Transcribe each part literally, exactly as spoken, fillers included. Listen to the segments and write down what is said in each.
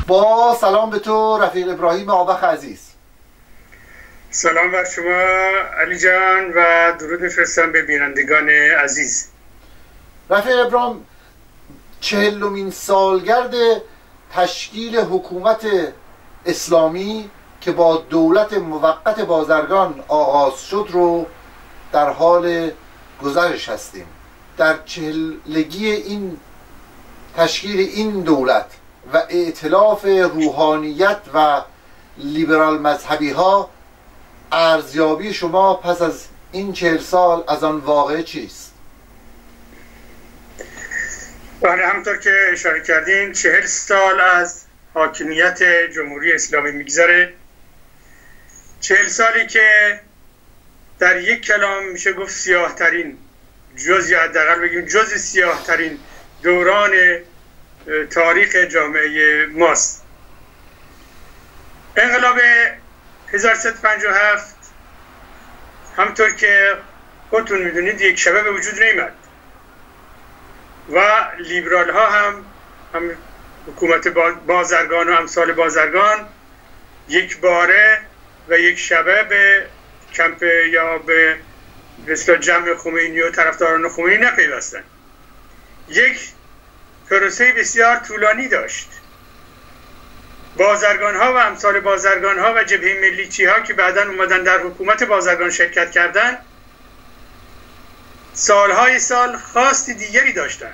با سلام به تو رفیق ابراهیم آبخ عزیز. سلام بر شما علی جان و درود میفرستم به بینندگان عزیز. رفیق ابراهیم، چهلمین سالگرد تشکیل حکومت اسلامی که با دولت موقت بازرگان آغاز شد رو در حال گذرش هستیم. در چهلگی این تشکیل این دولت و ائتلاف روحانیت و لیبرال مذهبی ها، ارزیابی شما پس از این چهل سال از آن واقعه چیست؟ بله، همطور که اشاره کردین چهل سال از حاکمیت جمهوری اسلامی میگذره. چهل سالی که در یک کلام میشه گفت سیاه ترین جز یا حداقل بگیم جز سیاه ترین دوران تاریخ جامعه ماست. انقلاب هزار و سیصد و پنجاه و هفت همطور که خودتون میدونید یک شبه به وجود نیامد و لیبرال ها هم, هم حکومت بازرگان و امثال بازرگان یک باره و یک شبه به کمپ یا به مثل جمع خمینی و طرفداران خمینی نپیوستند. یک پروسه بسیار طولانی داشت. بازرگان ها و امثال بازرگان ها و جبهه ملیچی ها که بعداً اومدن در حکومت بازرگان شرکت کردن، سالهای سال خواست دیگری داشتن.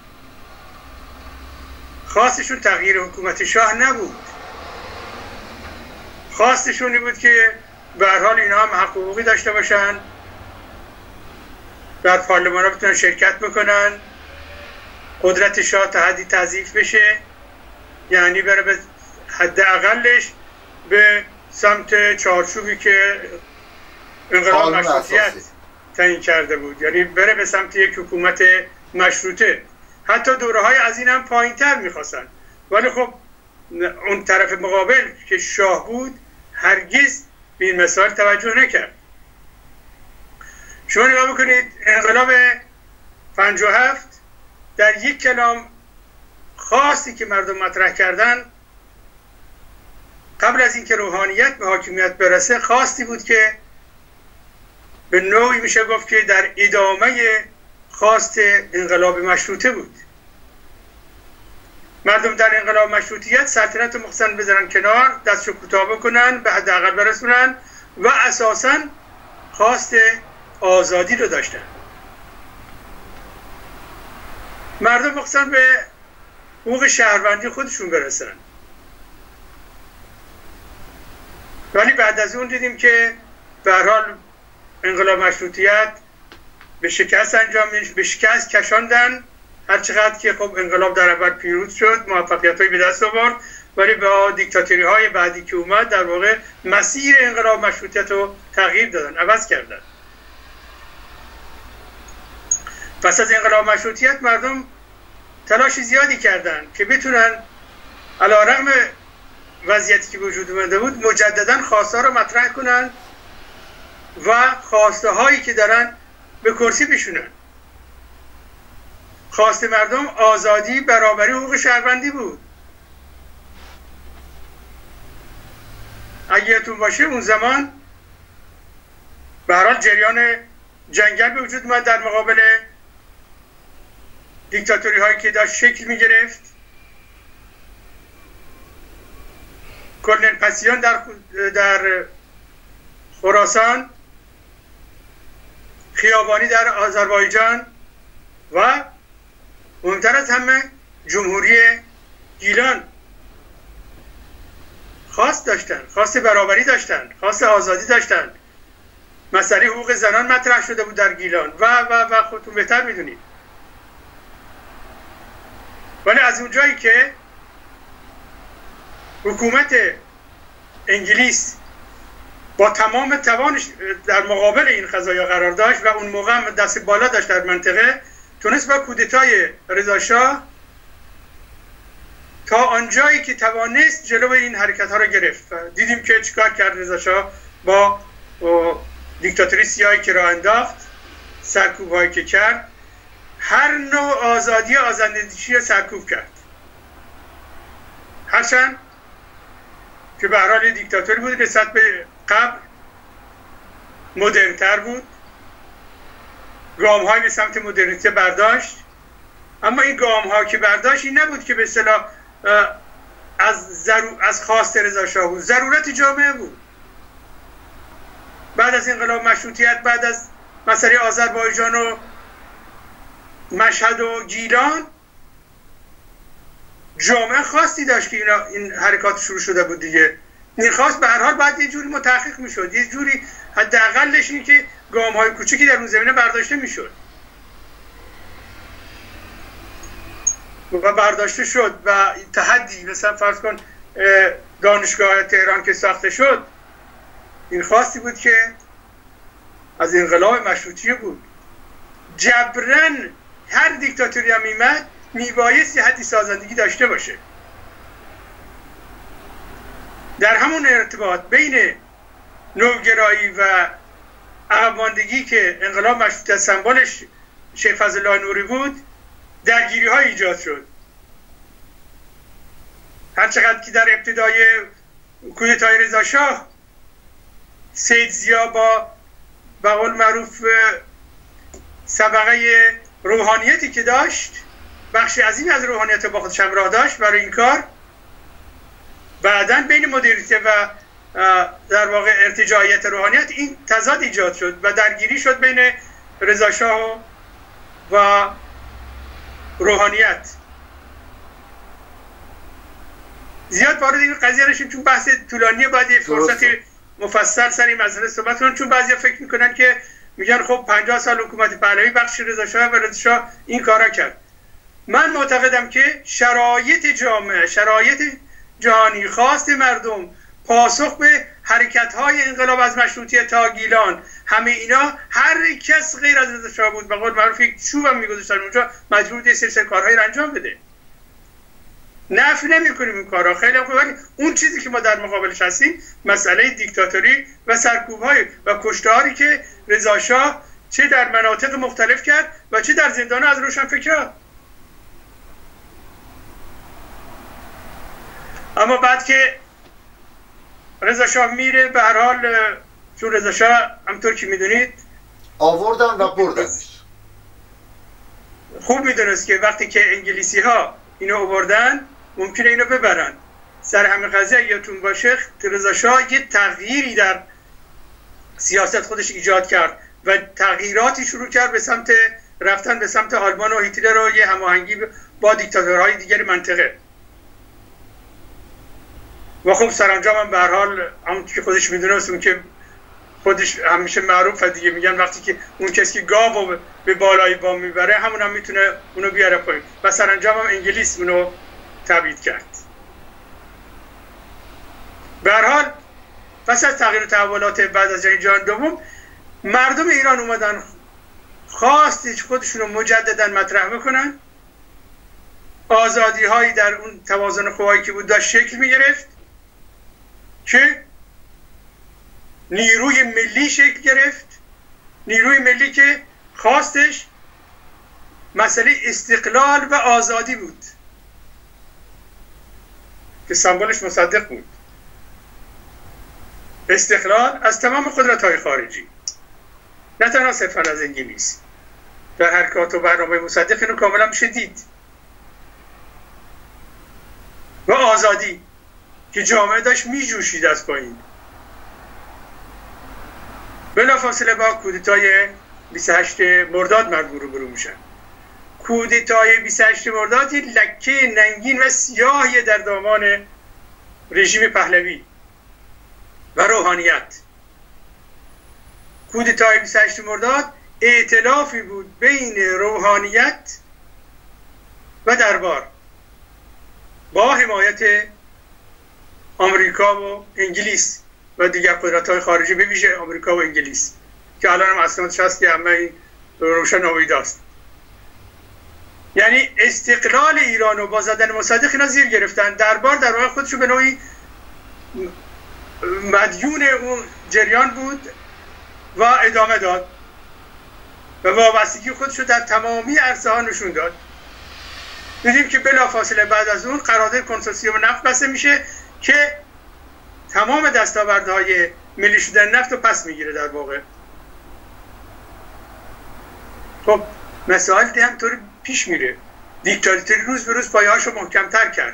خواستشون تغییر حکومت شاه نبود. خواستشون این بود که به هر حال اینا هم حق حقوقی داشته باشن، در پارلمان ها بتونن شرکت بکنن، قدرت شاه تا حدی تضعیف بشه، یعنی بره به حد اقلش به سمت چارچوبی که انقلاب مشروطیت تعیین کرده بود، یعنی بره به سمت یک حکومت مشروطه. حتی دوره های از این هم پایین تر میخواستن، ولی خب اون طرف مقابل که شاه بود هرگز به این مسائل توجه نکرد. شما نگاه بکنید، انقلاب پنجاه و هفت در یک کلام خاصی که مردم مطرح کردن قبل از اینکه روحانیت به حاکمیت برسه، خواستی بود که به نوعی میشه گفت که در ادامه خواست انقلاب مشروطه بود. مردم در انقلاب مشروطیت سلطنت محسن بذارن کنار، دستشو کوتاه بکنن، به حداقل برسونن و اساساً خواست آزادی رو داشتن. مردم مخصوصاً به حقوق شهروندی خودشون برسن. ولی بعد از اون دیدیم که به هر حال انقلاب مشروطیت به شکست انجام به شکست کشاندن، هر چقدر که خب انقلاب در اول پیروز شد، موفقیت‌هایی به دست آورد، ولی با دیکتاتوری های بعدی که اومد در واقع مسیر انقلاب مشروطیت رو تغییر دادن، عوض کردن. پس از انقلاب مشروطیت مردم تلاش زیادی کردن که بتونن علیرغم وضعیتی که وجود اومده بود مجددا خواسته رو مطرح کنن و خواسته هایی که دارن به کرسی بشونن. خواست مردم آزادی، برابری، حقوق شهروندی بود. اگه یادتون باشه اون زمان به هر حال جریان جنگل به وجود اومد در مقابل دیکتاتوری هایی که داشت شکل می گرفت. کلنل پسیان در در خراسان، خیابانی در آذربایجان و مهمتر از همه جمهوری گیلان خواست داشتن، خواست برابری داشتن، خواست آزادی داشتن. مسئله حقوق زنان مطرح شده بود در گیلان و و و خودتون بهتر میدونید. ولی از اونجایی که حکومت انگلیس با تمام توانش در مقابل این قضایا قرار داشت و اون موقع هم دست بالا داشت در منطقه، تونست با کودتای رضا شاه تا آنجایی که توانست جلو این حرکت ها رو گرفت. دیدیم که چیکار کرد رضا شاه با دیکتاتوری سیاهی که راه انداخت، سرکوب هایی که کرد، هر نوع آزادی آزادیشی رو سرکوب کرد. هرچند که به هر حال دیکتاتوری بود، نسبت به قبل مدرن‌تر بود، گام‌های به سمت مدرنیته برداشت. اما این گام‌ها که برداشت این نبود که به اصطلاح از ضرور از خواست رضا شاه بود، ضرورت جامعه بود. بعد از انقلاب مشروطیت، بعد از مسئله آذربایجان و مشهد و گیلان، جامعه خواستی داشت که اینا این حرکات شروع شده بود دیگه. این خواست به هر حال باید یه جوری متحقق میشد، یه جوری حداقلش این که گام‌های کوچکی در اون زمینه برداشته میشد و برداشته شد. و تحدی مثلا فرض کن دانشگاه تهران که ساخته شد، این خواستی بود که از انقلاب مشروطیه بود. جبران هر دیکتاتوری هم میمد میبایستی حدی سازندگی داشته باشه. در همون ارتباط بین نوگرایی و عقب‌ماندگی که انقلاب مشروطیت سمبلش شیخ فضل‌الله نوری بود، درگیری ها ایجاد شد. هرچقدر که در ابتدای کودتای رضا شاه سید ضیا با به قول معروف سبقه روحانیتی که داشت، بخش عظیمی از روحانیت با خودش همراه داشت برای این کار، بعداً بین مدیریته و در واقع ارتجاعیت روحانیت این تضاد ایجاد شد و درگیری شد بین رضا شاه و روحانیت. زیاد وارد این قضیه نشیم چون بحث طولانیه، باید یه فرصت مفصل سر این مسئله صحبت کنن، چون بعضیا فکر میکنن که میگن خب پنجاه سال حکومت پهلوی بخش رضا شاه و رضا شاه این کارا کرد. من معتقدم که شرایط جامعه، شرایط جهانی، خواست مردم، پاسخ به حرکت‌های انقلاب از مشروطیت تا گیلان، همه اینا هر کس غیر از رضا شاه بود به قول معروف یک چوبم میگذاشتن اونجا، مجبور بود یه سلسله کارهایی رو انجام بده. نفی نمی‌کنیم این کارا خیلی خوبه، ولی اون چیزی که ما در مقابلش هستیم مسئله دیکتاتوری و سرکوب‌های و کشتاری که رضا شاه چه در مناطق مختلف کرد و چه در زندان‌ها از روشنفکران. اما بعد که رضا شاه میره، به هر حال چون رضا شاه همطور که میدونید آوردن و بردنش، خوب میدونست که وقتی که انگلیسی ها اینو آوردن ممکنه اینو ببرن. سر همین قضیه یادتون باشه رضا شاه یه تغییری در سیاست خودش ایجاد کرد و تغییراتی شروع کرد به سمت رفتن به سمت آلمان و هیتلر و یه هماهنگی با دیکتاتورهای دیگر منطقه. و خب سرانجام هم به هر حال همون که خودش میدونست، اون که خودش همیشه معروفه دیگه، میگن وقتی که اون کسی که گاو به بالای بام میبره همون هم میتونه اونو بیاره پایین، و سرانجام هم انگلیس اونو تبعید کرد. به هر حال پس از تغییر تحولات بعد از جنگ جهانی دوم، مردم ایران اومدن خواست خودشون رو مجددا مطرح بکنن. آزادی هایی در اون توازن قوایی که بود داشت شکل میگرفت که نیروی ملی شکل گرفت، نیروی ملی که خواستش مسئله استقلال و آزادی بود که سمبلش مصدق بود. استقلال از تمام قدرت‌های خارجی، نه تنها صرفاً از انگلیس. در حرکات و برنامه مصدق اینو کاملا میشه دید. و آزادی که جامعه داشت میجوشید از پایین. بلافاصله با کودتای بیست و هشت مرداد مردم رو برو میشن. کودتای بیست و هشت مرداد یه لکه ننگین و سیاهی در دامان رژیم پهلوی و روحانیت. کودتای بیست و هشت مرداد ائتلافی بود بین روحانیت و دربار با حمایت آمریکا و انگلیس و دیگر قدرت‌های خارجی، به ویژه آمریکا و انگلیس که الان هم اسنادش هست که همه این روشن هویداست. یعنی استقلال ایران و با زدن مصدق اینا زیر گرفتن. دربار در واقع خودشو به نوعی مدیون اون جریان بود و ادامه داد و وابستگی خودشو در تمامی عرصه ها نشون داد. دیدیم که بلافاصله بعد از اون قرارداد کنسورسیوم نفت بسته میشه که تمام دستاوردهای ملی شدن نفت رو پس میگیره در واقع. خب مسائل دیگه همطوری پیش میره. دیکتاتوری روز به روز پایه‌هاشو محکم‌تر کرد.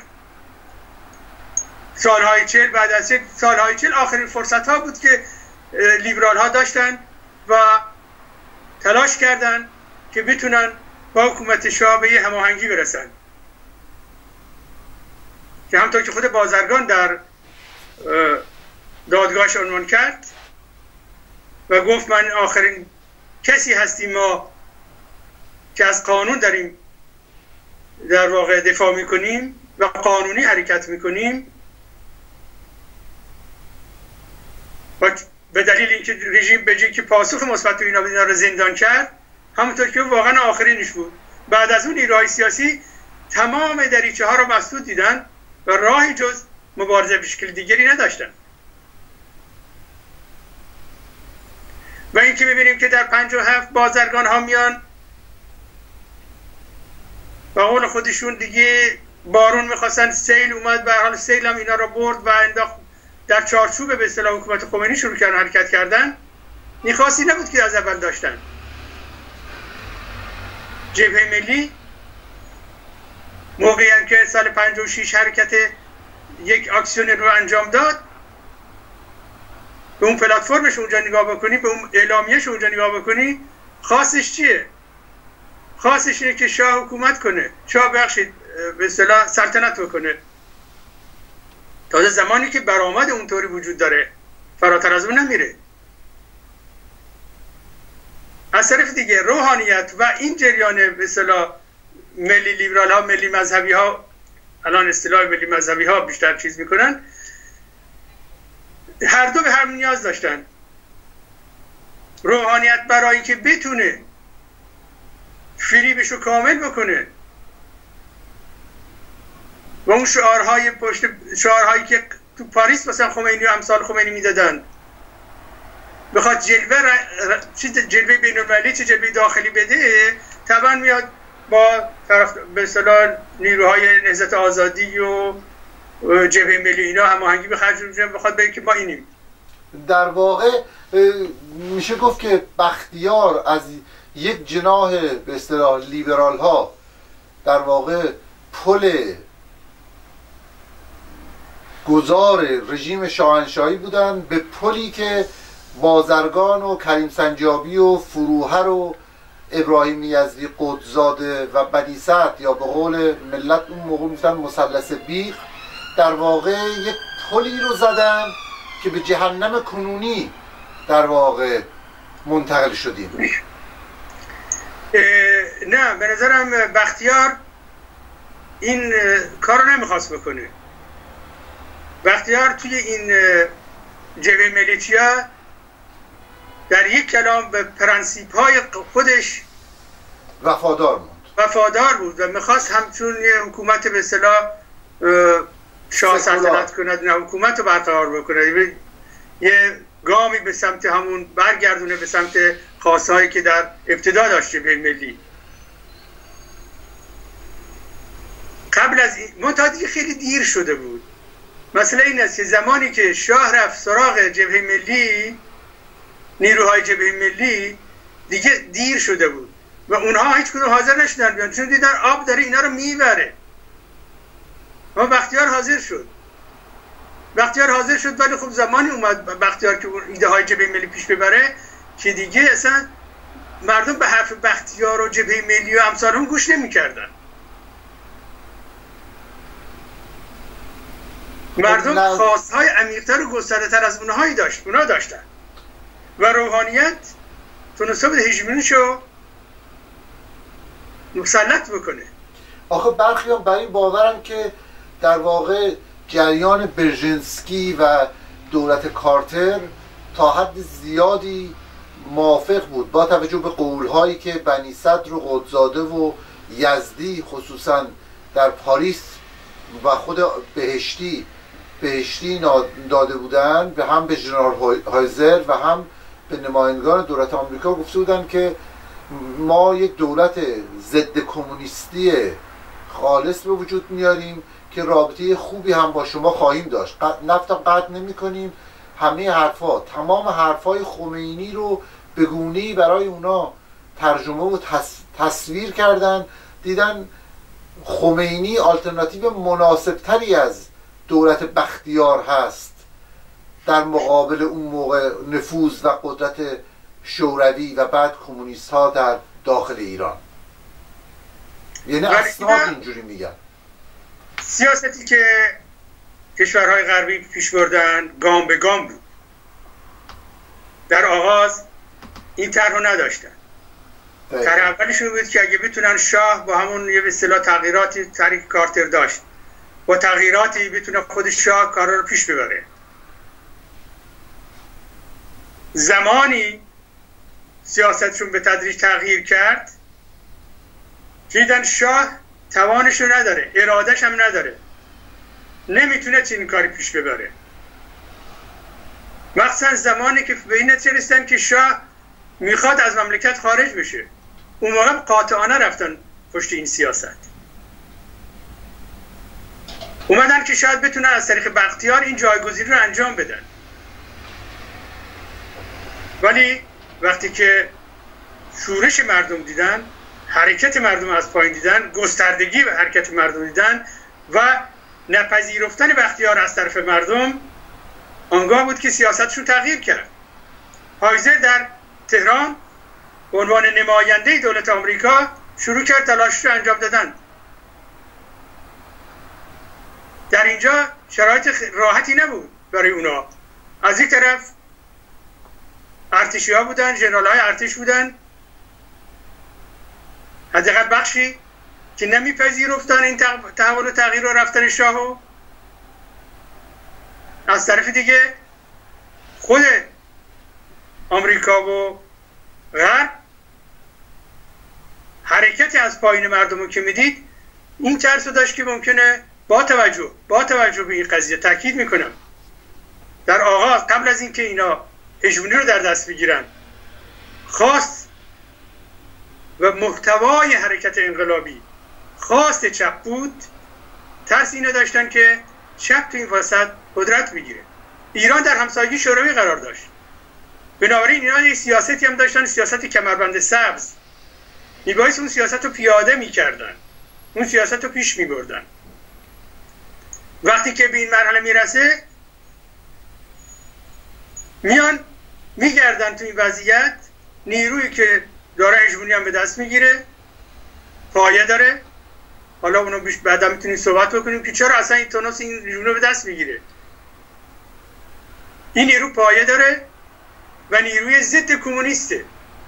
سالهای چهل بعد از چهل سالهای چهل آخرین فرصت ها بود که لیبرال ها داشتن و تلاش کردن که بتونن با حکومت شاه به یه هماهنگی برسن که همطور که خود بازرگان در دادگاهش عنوان کرد و گفت من آخرین کسی هستیم ما که از قانون داریم در واقع دفاع میکنیم و قانونی حرکت میکنیم و به دلیل اینکه رژیم به جایی که پاسخ مثبت به اینا اینا رو زندان کرد، همونطور که واقعا آخرینش بود. بعد از اون نیروهای سیاسی تمام دریچه ها رو مسدود دیدن و راهی جز مبارزه به شکل دیگری نداشتن. و اینکه ببینیم که در پنجاه و هفت بازرگان ها میان و قول خودشون دیگه بارون میخواستن، سیل اومد، به حال سیل هم اینا رو برد و انداخت در چارچوب به اصطلاح حکومت خمینی شروع کردن حرکت کردن. این خاصی نبود که از اول داشتن. جبهه ملی موقعی هم که سال پنجاه و شش حرکت یک اکسیون رو انجام داد، به اون پلتفرمش اونجا نگاه بکنی، به اون اعلامیه‌اش اونجا نگاه بکنی، خاصش چیه؟ خاصش اینه که شاه حکومت کنه، شاه بخشید به اصطلاح سلطنت بکنه. تازه زمانی که برآمد اونطوری وجود داره، فراتر از اون نمیره. از طرف دیگه روحانیت و این جریان به اصطلاح ملی لیبرال ها، ملی مذهبی ها، الان اصطلاح ملی مذهبی ها بیشتر چیز میکنن، هر دو به هم نیاز داشتن. روحانیت برای که بتونه فریبشو کامل بکنه و اون شعارهای پشت شعارهایی که تو پاریس مثلا خمینی و امثال خمینی میدادن بخواد جلوه ر... چه جلوه بین‌المللی چه جلوه داخلی بده، طبعا میاد با طرف به اصطلاح نیروهای نهضت آزادی و جبهه ملی اینا هماهنگی به خرج می‌کنه، بخواد بگه که ما اینیم. در واقع میشه گفت که بختیار از یک جناح به اصطلاح لیبرال ها در واقع پل گذار رژیم شاهنشاهی بودن به پلی که بازرگان و کریم سنجابی و فروهر و ابراهیم یزدی قدزاده و بنی سعد یا به قول ملت اون موقع میگفتن مثلث بیخ در واقع یک پلی رو زدن که به جهنم کنونی در واقع منتقل شدیم. نه، به نظرم بختیار این کار رو نمیخواست بکنه. بختیار توی این جبهه ملیچیا در یک کلام به پرنسیپ های خودش وفادار بود وفادار بود و میخواست همچون یه حکومت به اصطلاح شاه سلطنت کند، نه حکومت رو برقرار بکنه، یه گامی به سمت همون برگردونه به سمت خواستهایی که در ابتدا داشت جبهه ملی. قبل از این منتها خیلی دیر شده بود. مسئله این است که زمانی که شاه رفت سراغ جبهه ملی، نیروهای جبهه ملی، دیگه دیر شده بود و اونها هیچ کدوم حاضر نشدن بیان، چون دیدن آب داره اینا رو میبره. و بختیار حاضر شد. بختیار حاضر شد ولی خب زمانی اومد بختیار که ایده های جبهه ملی پیش ببره که دیگه اصلا مردم به حرف بختیار و جبهه ملی و امثال هم گوش نمی‌کردن. مردم خواستهای عمیق‌تر و گسترده‌تر از اونهایی داشت، اونها داشتن و روحانیت تونسته بود هژمونیشو مسلط بکنه. آخه برخی هم برای باورن که در واقع جریان برژنسکی و دولت کارتر تا حد زیادی موافق بود با توجه به قولهایی که بنی صدر و قدزاده و یزدی خصوصا در پاریس و خود بهشتی بهشتی داده بودن، به هم به ژنرال هایزر و هم به نمایندگان دولت آمریکا گفته بودن که ما یک دولت ضد کمونیستی خالص به وجود میاریم که رابطه خوبی هم با شما خواهیم داشت. نفتم قطع نمی کنیم. همه حرفا، تمام حرفای خمینی رو به گونه‌ای برای اونا ترجمه و تصویر کردن، دیدن خمینی آلترناتیو مناسبتری از دولت بختیار هست در مقابل اون موقع نفوذ و قدرت شوروی و بعد کمونیست ها در داخل ایران. یعنی اسناد اینجوری میگن. سیاستی که کشورهای غربی پیش بردن گام به گام بود. در آغاز این طرحو نداشتن. طرح اولشون بود که اگه بتونن شاه با همون یه به اصطلاح تغییراتی طرح کارتر داشت، با تغییراتی بتونه خود شاه کارا رو پیش ببره. زمانی سیاستشون به تدریج تغییر کرد که دیدن شاه توانشو نداره، ارادش هم نداره، نمیتونه چنین کاری پیش ببره. مخصوصا زمانی که به این نتیجه رسیدن که شاه میخواد از مملکت خارج بشه، اون موقع قاطعانه رفتن پشت این سیاست. اومدن که شاید بتونن از طریق بختیار این جایگزینی رو انجام بدن. ولی وقتی که شورش مردم دیدن، حرکت مردم از پایین دیدن، گستردگی و حرکت مردم دیدن و نپذیرفتن بختیار از طرف مردم، آنگاه بود که سیاستشون تغییر کرد. هایزر در تهران به عنوان نماینده دولت آمریکا شروع کرد تلاشش رو انجام دادن. در اینجا شرایط راحتی نبود برای اونا. از یک طرف ارتشی ها بودن، ژنرال های ارتش بودن، حداقل بخشی که نمیپذیرفتن این تحول و تغییر و رفتن شاهو. از طرف دیگه خود آمریکا و غرب حرکتی از پایین مردم رو که میدید این ترس داشت که ممکنه با توجه با توجه به این قضیه، تاکید میکنم در آغاز قبل از اینکه اینا هژمونی رو در دست بگیرن، خواست و محتوای حرکت انقلابی خواست چپ بود، ترس اینو داشتن که چپ تو این وسط قدرت بگیره. ایران در همسایگی شوروی قرار داشت، بنابراین اینا یک سیاستی هم داشتن، سیاست کمربند سبز. میبایست اون سیاست رو پیاده میکردن، اون سیاست رو پیش میبردن. وقتی که به این مرحله میرسه میان میگردن تو این وضعیت، نیرویی که داره هژمونی هم به دست میگیره، پایه داره. حالا اونو بیش بعدا میتونیم صحبت بکنیم که چرا اصلا این تونس این هژمونی به دست میگیره. این نیرو پایه داره و نیروی ضد کمونیسته.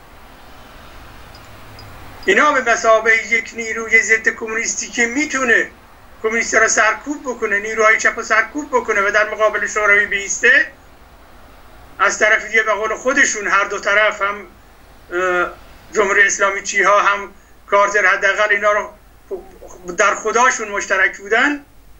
اینا به مثابه یک نیروی ضد کمونیستی که میتونه کمونیست‌ها را سرکوب بکنه، نیروهای چپ را سرکوب بکنه و در مقابل شوروی بیسته، از طرف دیگه به قول خودشون هر دو طرف، هم جمهوری اسلامی چی ها هم کارتر، حداقل اینا رو در خداشون مشترک بودن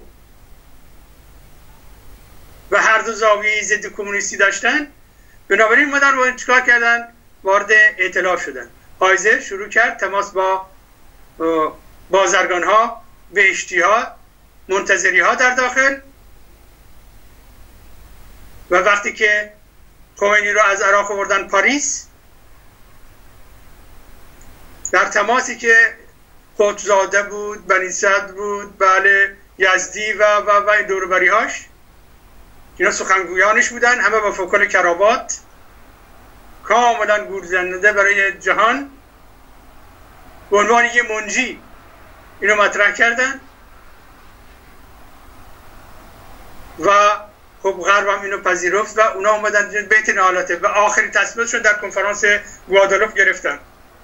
و هر دو زاویه ضد کمونیستی داشتن. بنابراین مدن با چیکار کردن؟ وارد ائتلاف شدن. هایزر شروع کرد تماس با بازرگان ها، بهشتی ها، منتظری ها در داخل، و وقتی که خمینی رو از عراق آوردن پاریس، در تماسی که قطب‌زاده بود، بنی صدر بود، بله یزدی و و و دوربری هاش، اینا سخنگویانش بودن، همه با فوکل کراوات، کاملا گورزنده برای جهان، به عنوان یه منجی اینو مطرح کردن و خب غرب هم اینو پذیرفت و اونا اومدن بیت نهالته و آخرین تصمیمشون در کنفرانس گوادالوپ گرفتن.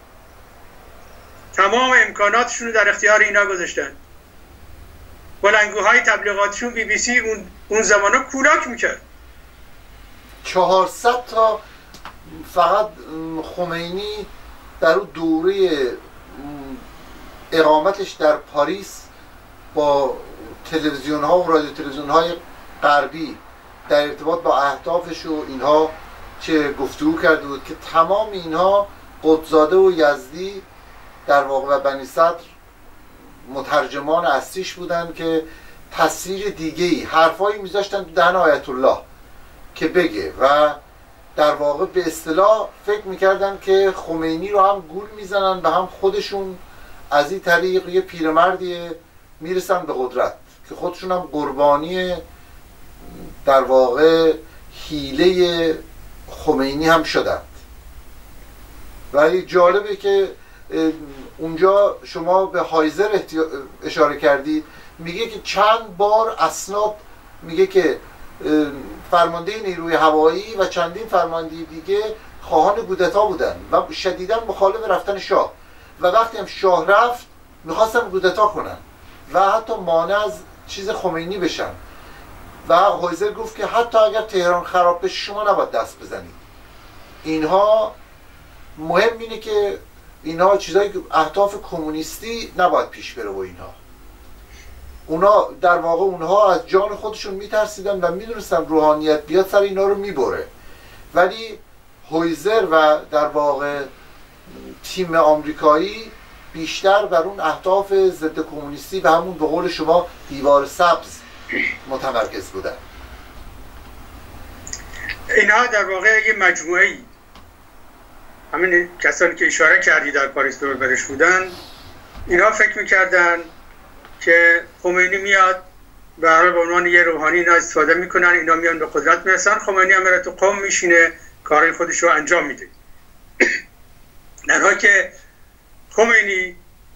تمام امکاناتشون رو در اختیار اینا گذاشتن. بلندگوهای تبلیغاتشون بی بی سی اون اون زمانا کولاک میکرد. چهارصد تا فقط خمینی در اون دوره اقامتش در پاریس با تلویزیون ها و رادیو تلویزیون های غربی در ارتباط با اهدافش و اینها چه گفتگو کرده بود که تمام اینها قطب‌زاده و یزدی در واقع و بنی صدر مترجمان اصلیش بودن که تصویر دیگه‌ای حرفایی میذاشتن تو دهن آیت الله که بگه و در واقع به اصطلاح فکر میکردن که خمینی رو هم گول میزنن به هم خودشون از این طریق یه پیرمردی میرسن به قدرت که خودشون هم قربانی در واقع حیله خمینی هم شدند. ولی جالبه که اونجا شما به هایزر اشاره کردید، میگه که چند بار اسناد میگه که فرمانده نیروی هوایی و چندین فرمانده دیگه خواهان کودتا بودن و شدیداً مخالف رفتن شاه و وقتی هم شاه رفت میخواستن کودتا کنن و حتی مانع از چیز خمینی بشن و هایزر گفت که حتی اگر تهران خراب بشه شما نباید دست بزنید. اینها مهم اینه که اینها چیزایی که اهداف کمونیستی نباید پیش بره و اینها اونا در واقع اونها از جان خودشون میترسیدن و میدونستن روحانیت بیاد سر اینا رو میبره. ولی هایزر و در واقع تیم آمریکایی بیشتر بر اون اهداف ضد کمونیستی و همون به قول شما دیوار سبز متمرکز بودن. اینها در واقع یه مجموعه‌ای، همین کسانی که اشاره کردی در پاریس دور برش بودن، اینها فکر میکردن که خمینی میاد به هر حال به عنوان یه روحانی اینا استفاده میکنن، اینا میان به قدرت میرسن، خمینی هم میره تو قم میشینه کارهای خودش رو انجام میده. در حالی که خمینی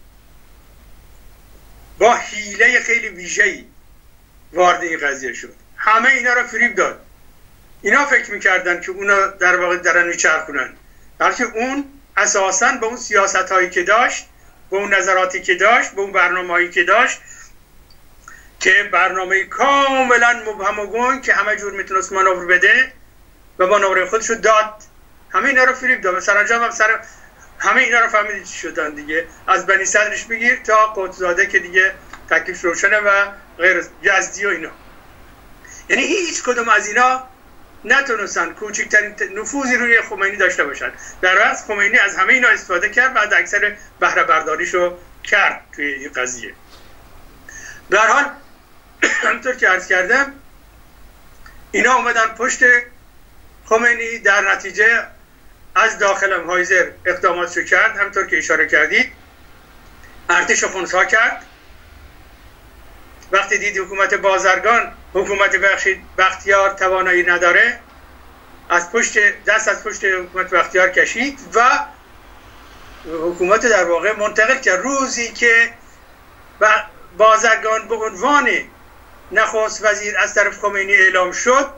با حیله خیلی ویژه‌ای وارد این قضیه شد، همه اینا رو فریب داد. اینا فکر میکردن که اونا در واقع دارن میچرخونن، بلکه اون اساساً به اون سیاست هایی که داشت، به اون نظراتی که داشت، به اون برنامه هایی که داشت که برنامه کاملا مبهم و گنگ که همه جور میتونست مانور بده و مانور خودشو داد، همه اینا رو فریب داد. سرانجام هم سر همه اینا رو فهمیدید چی شدن دیگه، از بنی صدرش بگیر تا قطب‌زاده که دیگه تکلیف روشنه و غیر یزدی و اینا. یعنی هیچ کدوم از اینا نتونستن کوچکترین نفوذی روی خمینی داشته باشن. در اصل خمینی از همه اینا استفاده کرد و از اکثر بهره برداریشو کرد توی این قضیه. به هر حال همونطور که عرض کردم اینا اومدن پشت خمینی، در نتیجه از داخل هم هایزر اقداماتشو کرد، همونطور که اشاره کردید ارتش خنثی کرد. وقتی دید حکومت بازرگان، حکومت بختیار توانایی نداره، از پشت دست از پشت حکومت بختیار کشید و حکومت در واقع منتقل کرد. روزی که بازرگان به عنوان نخست وزیر از طرف خمینی اعلام شد،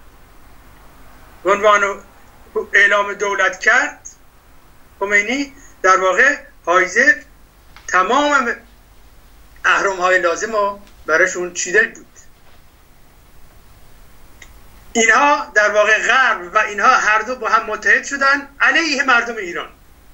به عنوان اعلام دولت کرد خمینی، در واقع هایزر تمام اهرم‌های لازم رو براشون چیده بود. اینها در واقع غرب و اینها هر دو با هم متحد شدن علیه مردم ایران.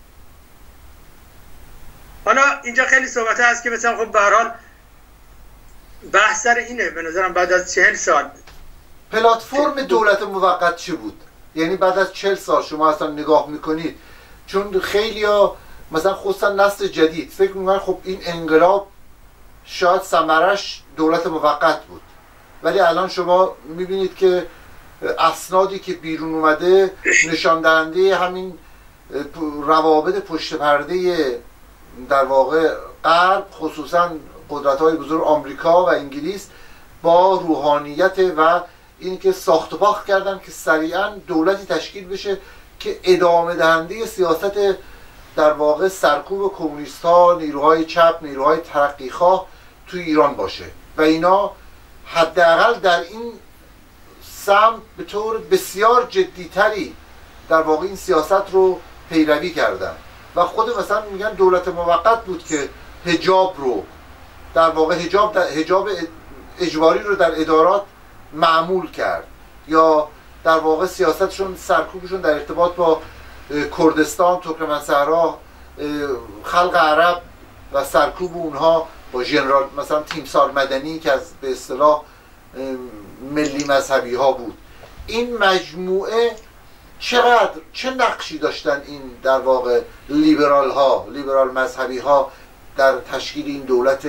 حالا اینجا خیلی صحبت هست که مثلا خب به هر حال بحث سر اینه، به نظرم بعد از چهل سال پلتفرم دولت موقت چی بود؟ یعنی بعد از چهل سال شما اصلا نگاه میکنید، چون خیلی ها مثلا خصوصا نسل جدید فکر میکنن خب این انقلاب شاید ثمرش دولت موقت بود، ولی الان شما میبینید که اسنادی که بیرون اومده نشان دهنده همین روابط پشت پرده در واقع غرب، خصوصا قدرت‌های بزرگ آمریکا و انگلیس با روحانیت و اینکه ساخت و پاخت کردن که سریعا دولتی تشکیل بشه که ادامه دهنده سیاست در واقع سرکوب کمونیست‌ها، نیروهای چپ، نیروهای ترقیخواه توی ایران باشه و اینا حداقل در این سمت به طور بسیار جدیتری در واقع این سیاست رو پیروی کردن و خود مثلا میگن دولت موقت بود که حجاب رو در واقع حجاب در حجاب اجباری رو در ادارات معمول کرد، یا در واقع سیاستشون سرکوبشون در ارتباط با کردستان، ترکمن‌صحرا، خلق عرب و سرکوب اونها با ژنرال مثلا تیمسار مدنی که از به اصطلاح ملی مذهبی ها بود. این مجموعه چقدر چه نقشی داشتن این در واقع لیبرال ها، لیبرال مذهبی ها در تشکیل این دولت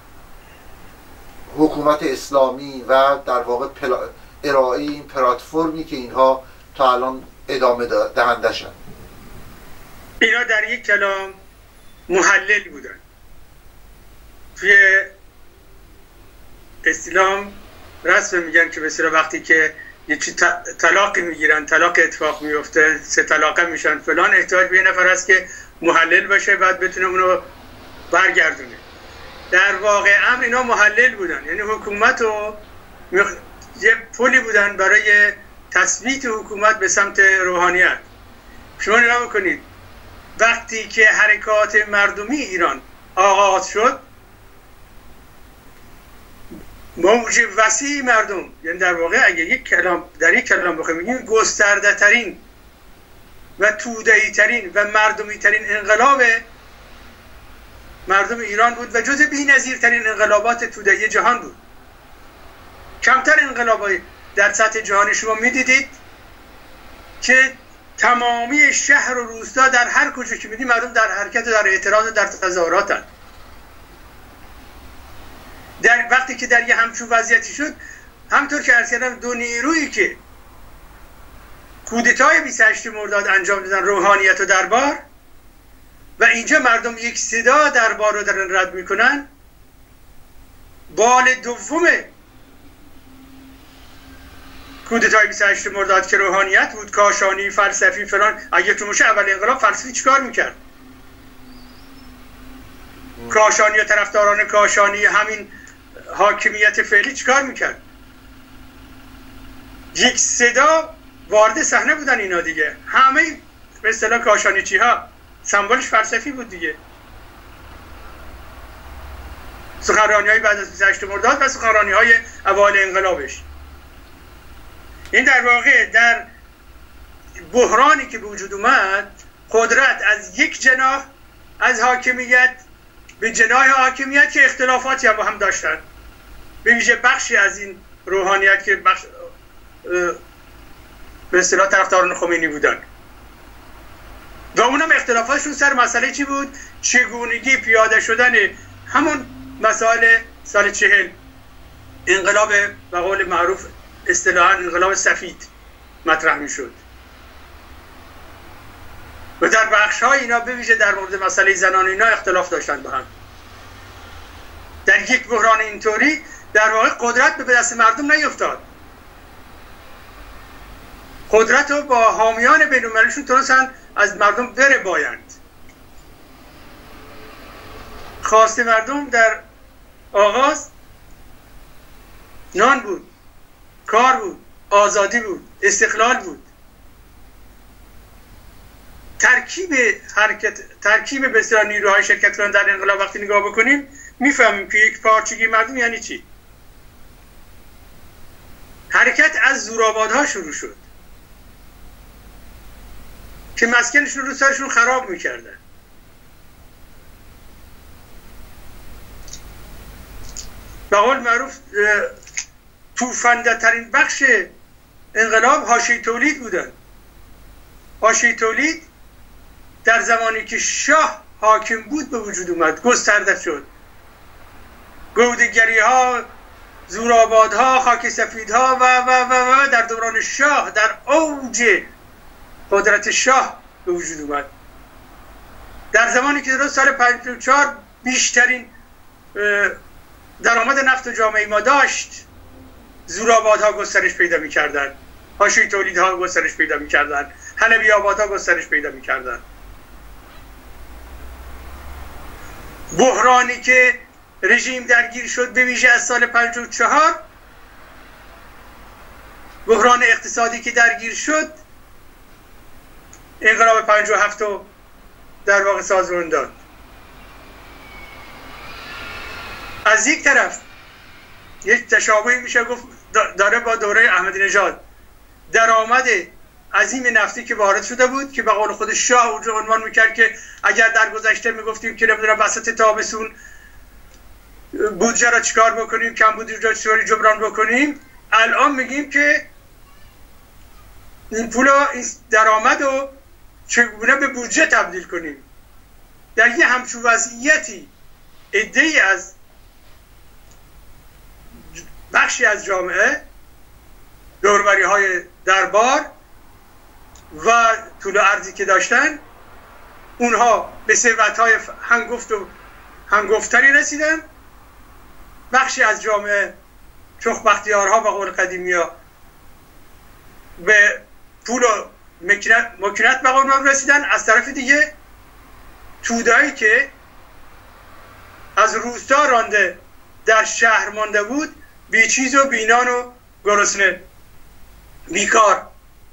حکومت اسلامی و در واقع پلا... ارائه این پلتفرمی که اینها تا الان ادامه دهنده شد. اینا در یک کلام محلل بودن. توی اسلام رسم میگن که بسیار وقتی که یه چی طلاق میگیرن، طلاق اتفاق میفته، سه طلاقه میشن فلان، احتیاج به یه نفر هست که محلل باشه بعد بتونه اونو برگردونه. در واقع امر اینا محلل بودن، یعنی حکومت و یه پلی بودن برای تثبیت حکومت به سمت روحانیت. شما نگاه بکنید وقتی که حرکات مردمی ایران آغاز شد، موج وسیع مردم، یعنی در واقع اگه یک کلام در یک کلام بخوایم بگیم گسترده ترین و توده‌ای ترین و مردمی ترین انقلاب مردم ایران بود و جز بی‌نظیر ترین انقلابات توده‌ای جهان بود. کمتر انقلابای در سطح جهانی شما میدیدید که تمامی شهر و روستا در هر کجا که میدید مردم در حرکت و در اعتراض و در تظاهراتن. در وقتی که در یه همچون وضعیتی شد، همطور که عرض کردم دو نیرویی که کودتای بیست و هشتم مرداد انجام دادن، روحانیت و دربار، و اینجا مردم یک صدا دربار رو دارن رد میکنن، بال دوم کودتای بیست و هشتم مرداد که روحانیت بود، کاشانی، فلسفی فلان، اگه تو مشه اول انقلاب فلسفی چیکار میکرد؟ کاشانی و طرفداران کاشانی همین حاکمیت فعلی چیکار میکرد؟ یک صدا وارد صحنه بودن اینا دیگه. همه به اصطلاح کاشانی چی ها سمبولش فلسفی بود دیگه. سخنرانی های بعد از بیست و هشتم مرداد و سخنرانی های اوایل انقلابش. این در واقع در بحرانی که به وجود اومد، قدرت از یک جناح از حاکمیت به جناح حاکمیت که اختلافاتی هم با هم داشتن، به ویژه بخشی از این روحانیت که بخش به اصطلاح طرفداران خمینی بودن و اونم اختلافاتشون سر مسئله چی بود؟ چگونگی پیاده شدن همون مسائل سال چهل، انقلاب به قول معروف اصطلاحاً انقلاب سفید مطرح می شد و در بخش های اینا به ویژه در مورد مسئله زنان اینا اختلاف داشتن با هم. در یک بحران اینطوری در واقع قدرت به دست مردم نیفتاد، قدرت رو با حامیان بین‌المللیشون تونستن از مردم بره بایند. خواست مردم در آغاز نان بود، کار بود، آزادی بود، استقلال بود. ترکیب حرکت، ترکیب بسیار نیروهای شرکت کننده در انقلاب وقتی نگاه بکنیم میفهمیم که یک پارچگی مردم یعنی چی. حرکت از زورآبادها شروع شد که مسکنشون رو سرشون خراب میکردن. به قول معروف توفنده ترین بخش انقلاب حاشیه تولید بودن. حاشیه تولید در زمانی که شاه حاکم بود به وجود اومد، گسترده شد. گودگری ها، زورآبادها، خاک سفیدها و و و و در دوران شاه در اوج قدرت شاه به وجود اومد. در زمانی که درست سال پنجاه و چهار بیشترین درآمد نفت و جامعه ما داشت، زورآبادها گسترش پیدا می‌کردند، حاشیه تولیدها گسترش پیدا می‌کردند، حلبی آبادها گسترش پیدا می‌کردند. بحرانی که رژیم درگیر شد به ویژه از سال پنجاه و چهار، بحران اقتصادی که درگیر شد، انقلاب پنجاه و هفت رو در واقع سازمان داد. از یک طرف یک تشابهی میشه گفت داره با دوره احمدی نژاد، درآمد عظیم نفتی که وارد شده بود که به قول خود شاه اونجا عنوان میکرد که اگر در گذشته میگفتیم که نمیدونم وسط تابستون بودجه را چیکار بکنیم، کم بودجه را چطوری جبران بکنیم، الان میگیم که این پولا، این درآمد رو چگونه به بودجه تبدیل کنیم. در یه همچون وضعیتی عده‌ای از بخشی از جامعه دوربری های دربار و طول عرضی که داشتن، اونها به ثروت های هنگفت و هنگفتری رسیدن. بخشی از جامعه چخ بختیارها و قول قدیمی ها به پول و مکنت به قول رسیدن. از طرف دیگه تودهایی که از روستا رانده در شهر مانده بود، بی چیز و بینان و گرسنه، بیکار.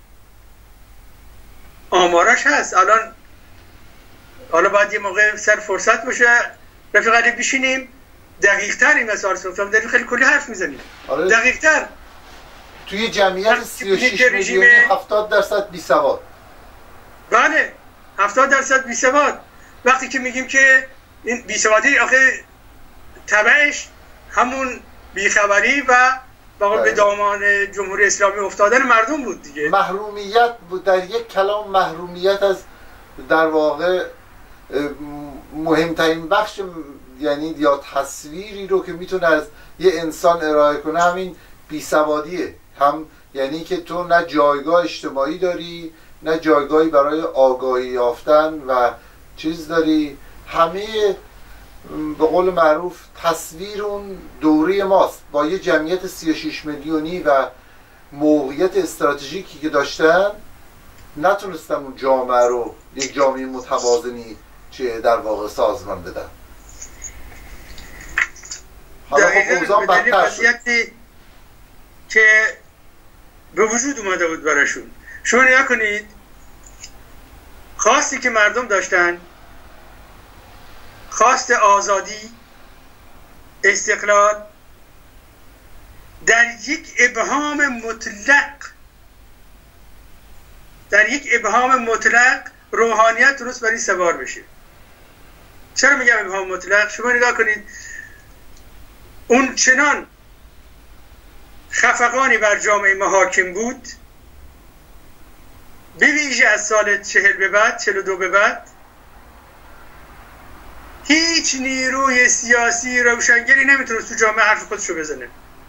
آمارش هست. الان حالا باید یه موقع سر فرصت باشه رفیق علی بشینیم دقیق تر این مسائل رو داریم، خیلی کلی حرف میزنیم. آره. دقیق تر توی جمعیت سی و شش میلیونی هفتاد درصد بی سواد. بله، هفتاد درصد بی سواد. وقتی که میگیم که این بی سوادی آخه تبعش همون بیخبری و واقعا به دامان جمهوری اسلامی افتادن مردم بود دیگه. محرومیت بود، در یک کلام محرومیت از در واقع مهمترین بخش، یعنی یا تصویری رو که میتونه از یه انسان ارائه کنه همین بیسوادیه. هم یعنی که تو نه جایگاه اجتماعی داری، نه جایگاهی برای آگاهی یافتن و چیز داری. همه به قول معروف تصویر اون دوره ماست. با یه جمعیت سی و شش میلیونی و موقعیت استراتژیکی که داشتن، نتونستن اون جامعه رو یک جامعه متوازنی چه در واقع سازمان بدن. حالا خب اوضاع بدتر شد که به وجود اومده بود براشون. شما نگاه کنید، خواستی که مردم داشتن، خواست آزادی، استقلال، در یک ابهام مطلق در یک ابهام مطلق روحانیت درست بر این سوار بشه. چرا میگم ابهام مطلق؟ شما نگاه کنید، اون چنان خفقانی بر جامعه ما حاکم بود، به ویژه از سال چهل به بعد، چهل و دو به بعد، هیچ نیروی سیاسی روشنگری نمیتونست تو جامعه حرف خودشو بزنه.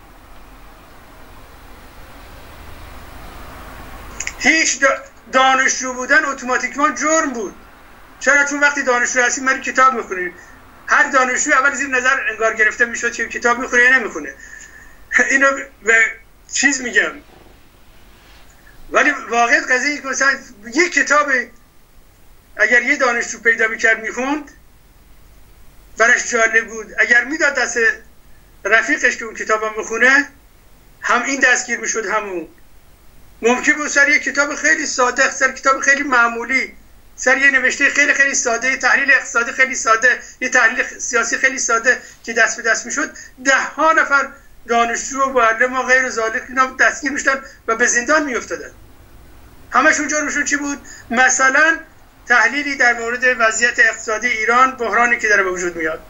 هیچ دانشجو بودن اتوماتیکمان جرم بود. چرا؟ چون وقتی دانشجو هستی مری کتاب میخونی. هر دانشجو اول زیر نظر انگار گرفته میشد که کتاب میخونه یا نمیخونه. اینو به چیز میگم، ولی واقعیت قضیه که مثلا یک کتاب اگر یه دانشجو پیدا میکرد میخوند، برش جالب بود. اگر میداد دست رفیقش که اون کتابم بخونه، هم این دستگیر میشد همون. ممکن بود سر یک کتاب خیلی ساده، سر کتاب خیلی معمولی، سر یه نوشته خیلی خیلی ساده، تحلیل اقتصادی خیلی ساده، یه تحلیل سیاسی خیلی ساده که دست به دست میشد، ده ها نفر دانشجو و معلم و غیر ذالک اینا دستگیر میشدن و به زندان میافتادن. همشون جرمشون چی بود؟ مثلا تحلیلی در مورد وضعیت اقتصادی ایران، بحرانی که داره به وجود میاد،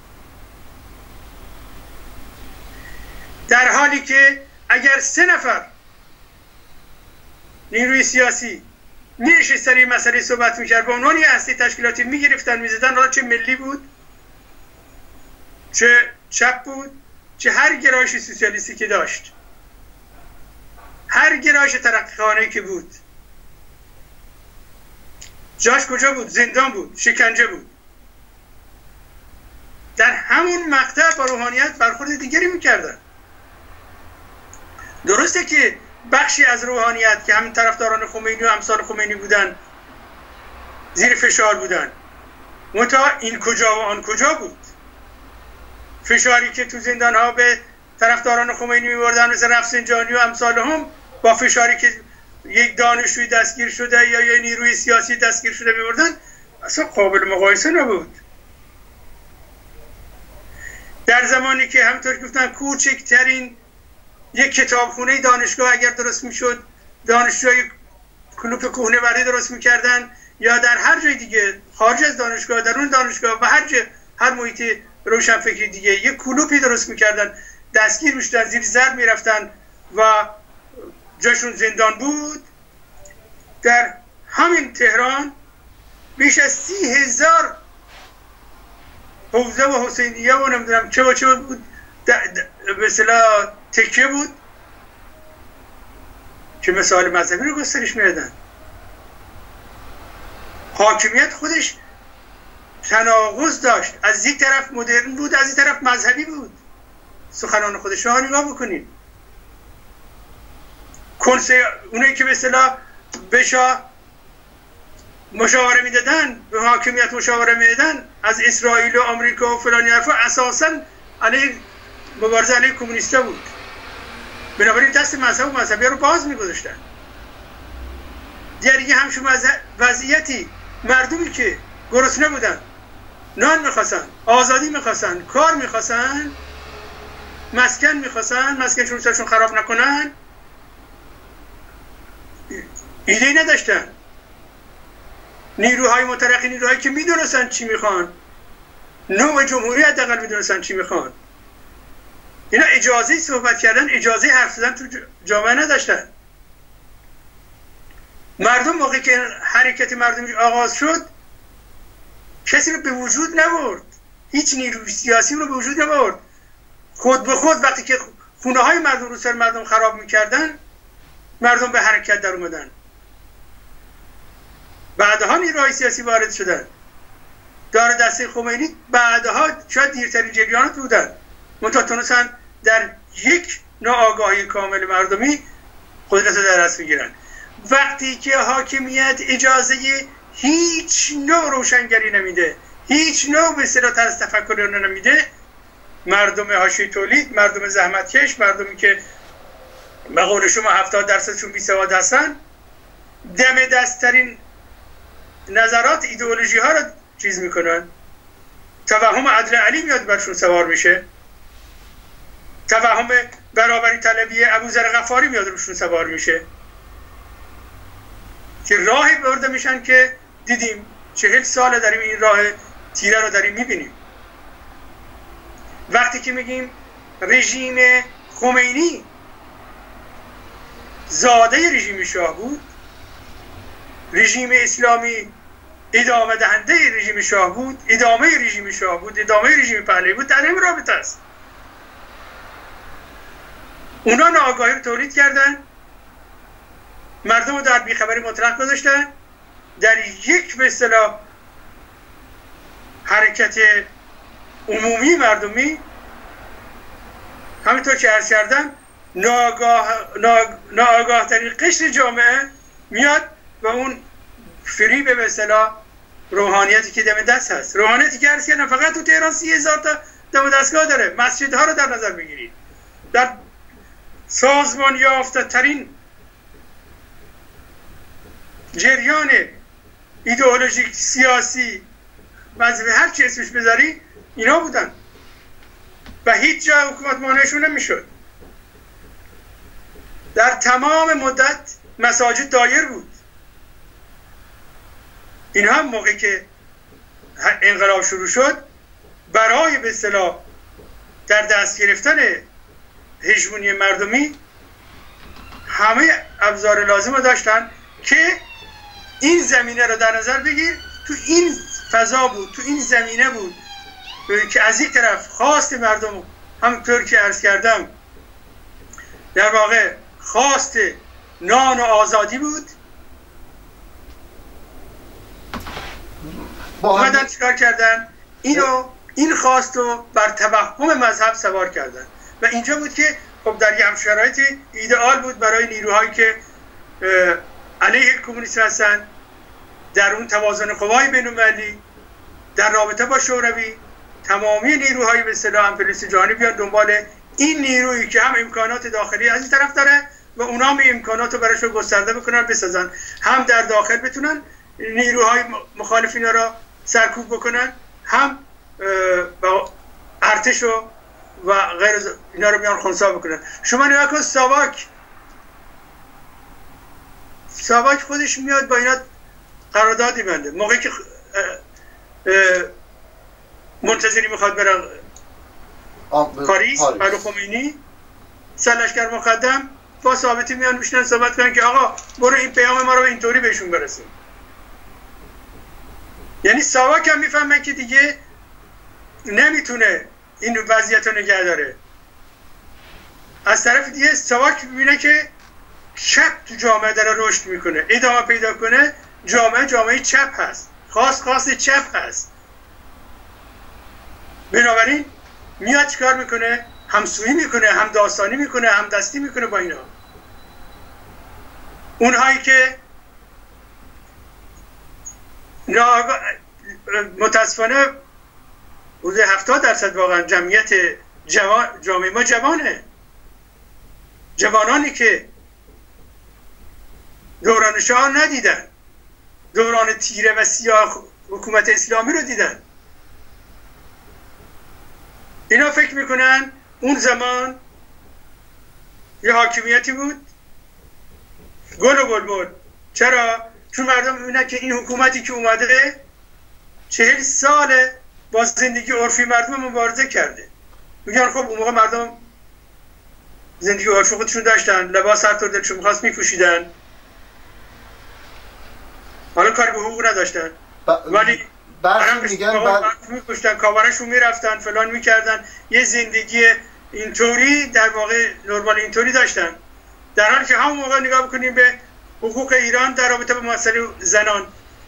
در حالی که اگر سه نفر نیروی سیاسی میشه سر این مسئله صحبت میکرد، به عنوان یه هسته تشکیلاتی میگرفتن میزدن، حالا چه ملی بود، چه چپ بود، چه هر گرایش سوسیالیستی که داشت، هر گرایش ترقیخانه‌ای که بود، جاش کجا بود؟ زندان بود، شکنجه بود. در همون مقطع با روحانیت برخورد دیگری میکردن. درسته که بخشی از روحانیت که همین طرفداران خمینی و امثال خمینی بودن زیر فشار بودن، منتها این کجا و آن کجا بود؟ فشاری که تو زندان ها به طرفداران خمینی می‌بردن مثل رفسنجانی و امثال هم، با فشاری که یک دانشجوی دستگیر شده یا یک نیروی سیاسی دستگیر شده می‌بردن، اصلا قابل مقایسه نبود. در زمانی که همونطور که گفتن کوچکترین یک کتابخونه دانشگاه اگر درست میشد، دانشجوی کلوپ کهنه‌وری درست میکردن، یا در هر جای دیگه خارج از دانشگاه، درون دانشگاه و هر جای هر محیط روشنفکری دیگه یک کلوپی درست میکردن، دستگیر میشدن، زیر ضرب میرفتن و جاشون زندان بود. در همین تهران بیش از سی هزار حوزه و حسینیه و نمیدونم چه و چه بود، به اصطلاح تکیه بود که مثال مذهبی رو گسترش میدادن. حاکمیت خودش تناقض داشت، از یک طرف مدرن بود، از یک طرف مذهبی بود. سخنان خودش رو نگاه بکنید. کنسه اونایی که به اصطلاح به شاه مشاوره میدادن، به حاکمیت مشاوره میدادن از اسرائیل و آمریکا و فلانی حرفا، اساسا علیه مبارزه علیه کمونیستا بود. بنابراین دست مذهب و مذهبی رو باز میگذاشتن. دیگه همچون وضعیتی مردمی که گرسنه بودن، نان میخواستن، آزادی میخواستن، کار میخواستن، مسکن میخواستن، مسکنشون سرشون خراب نکنن، ایده‌ای نداشتن. نیروهای مترقی، نیروهایی که میدونستن چی میخوان، نوع جمهوری حداقل میدونستن چی میخوان، اینا اجازه صحبت کردن، اجازه حرف زدن تو جامعه نداشتن. مردم موقعی که حرکت مردمی آغاز شد کسی رو به وجود نبرد، هیچ نیروی سیاسی رو به وجود نبرد. خود به خود وقتی که خونه های مردم رو سر مردم خراب میکردن، مردم به حرکت در اومدن. بعدها نیروهای سیاسی وارد شدن. دار دسته خمینی بعدها شاید دیرترین جریانات بودن، منتها تونستن در یک ناآگاهی کامل مردمی قدرت در دست بگیرن. وقتی که حاکمیت اجازه هیچ نوع روشنگری نمیده، هیچ نوع به اصطلاح طرز تفکر نمیده، مردم حاشیه تولید، مردم زحمتکش، مردمی که به قول شما هفتاد درصدشون بیسواد هستن، دم دستترین نظرات ایدئولوژی ها رو چیز میکنن. توهم عدل علی میاد برشون سوار میشه، توهم برابری طلبی ابوذر غفاری میاد روشون سوار میشه، که راهی برده میشن که دیدیم چهل ساله داریم این راه تیره رو داریم میبینیم. وقتی که میگیم رژیم خمینی زاده رژیم شاه بود، رژیم اسلامی ادامه دهنده رژیم شاه بود، ادامه رژیم شاه بود، ادامه رژیم پهلوی بود، در این رابطه است. اونا ناآگاهی رو تولید کردن، مردم رو در بیخبری مطلق گذاشتن، در یک به اصطلاح حرکت عمومی مردمی، همینطور که عرض کردم، ناآگاه ناآگاه ترین قشر جامعه میاد و اون فریب به اصطلاح روحانیتی که دم دست هست، روحانیتی که عرض کردم فقط تو تهران سی هزار تا دم دستگاه داره. مسجدها رو در نظر بگیرید، در سازمان یافته ترین جریان ایدئولوژیک، سیاسی، مذهبی، هر چی اسمش بذاری، اینا بودن و هیچ جا حکومت مانعشون نمیشد. در تمام مدت مساجد دایر بود. اینها هم موقعی که انقلاب شروع شد، برای به اصطلاح در دست گرفتن هژمونی مردمی همه ابزار لازم رو داشتن که این زمینه رو در نظر بگیر. تو این فضا بود، تو این زمینه بود که از یک طرف خواست مردم، همونطور که عرض کردم، در واقع خواست نان و آزادی بود. اومدن چیکار کردن؟ اینو این خواست رو بر توهم مذهب سوار کردن و اینجا بود که خب در یه هم شرایطی ایدئال بود برای نیروهایی که علیه کمونیسم هستن، در اون توازن قوای بین‌المللی در رابطه با شوروی، تمامی نیروهای به اصطلاح امپریالیسم جهانی بیان دنبال این نیرویی که هم امکانات داخلی از این طرف داره و اونا هم امکانات رو براش گسترده بکنن، بسازن، هم در داخل بتونن نیروهای مخالفین را سرکوب بکنن، هم ارتش و و غیر اینا رو بیان خنثی بکنن. شما نگاه کن، ساواک ساواک خودش میاد با اینا قراردادی بنده. موقعی که منتظری میخواد بره پاریس برای خمینی، سرلشکر مقدم با ثابتی میان میشنن صحبت کنن که آقا برو این پیام ما رو اینطوری بهشون برسون. یعنی ساواک هم میفهمه که دیگه نمیتونه این وضعیت رو نگه داره. از طرف دیگه ساواک ببینه که چپ تو جامعه داره رشد میکنه، ادامه پیدا کنه، جامعه جامعه چپ هست، خاص خاص چپ هست. بنابراین میاد چیکار میکنه؟ همسویی میکنه، هم داستانی میکنه، هم دستی میکنه با اینا. اونهایی که متاسفانه حدود هفتاد درصد واقعا جمعیت جوان جامعه ما جوانه، جوانانی که دوران شاه ندیدن، دوران تیره و سیاه حکومت اسلامی رو دیدن. اینا فکر میکنن اون زمان یه حاکمیتی بود گل و بلبل. چرا؟ چون مردم میبینن که این حکومتی که اومده چهل ساله با زندگی عرفی مردم مبارزه کرده. میگن خب اون موقع مردم زندگی عرفی خودشون داشتن، لباس هر طور دلشون میخواست میپوشیدن، حالا کار به حقوق نداشتن، ولی برخی میگن بعد میکشتن، کاورشون میرفتن، فلان میکردن، یه زندگی اینطوری در واقع نرمال اینطوری داشتن. در حالی که همون موقع نگاه بکنیم به حقوق ایران در رابطه با مسئله زنان،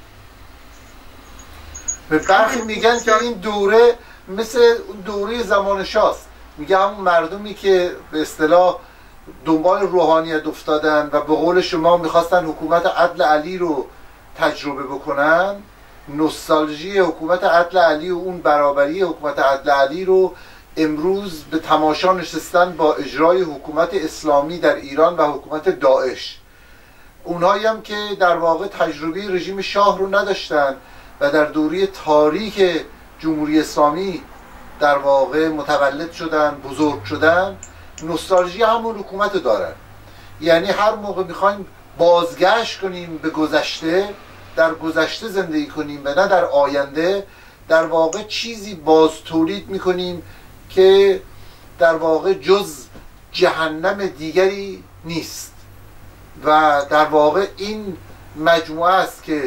به برخی میگن که این دوره مثل دوره زمان شاست. میگه همون مردمی که به اصطلاح دنبال روحانیت افتادن و به قول شما میخواستن حکومت عدل علی رو تجربه بکنن، نوستالژی حکومت عدل علی و اون برابری حکومت عدل علی رو امروز به تماشا نشستن با اجرای حکومت اسلامی در ایران و حکومت داعش. اونهایی هم که در واقع تجربه رژیم شاه رو نداشتن و در دوره تاریک جمهوری اسلامی در واقع متولد شدن، بزرگ شدن، نوستالژی همون حکومت دارن. یعنی هر موقع میخوایم بازگشت کنیم به گذشته، در گذشته زندگی کنیم و نه در آینده، در واقع چیزی باز تولید میکنیم که در واقع جز جهنم دیگری نیست. و در واقع این مجموعه است که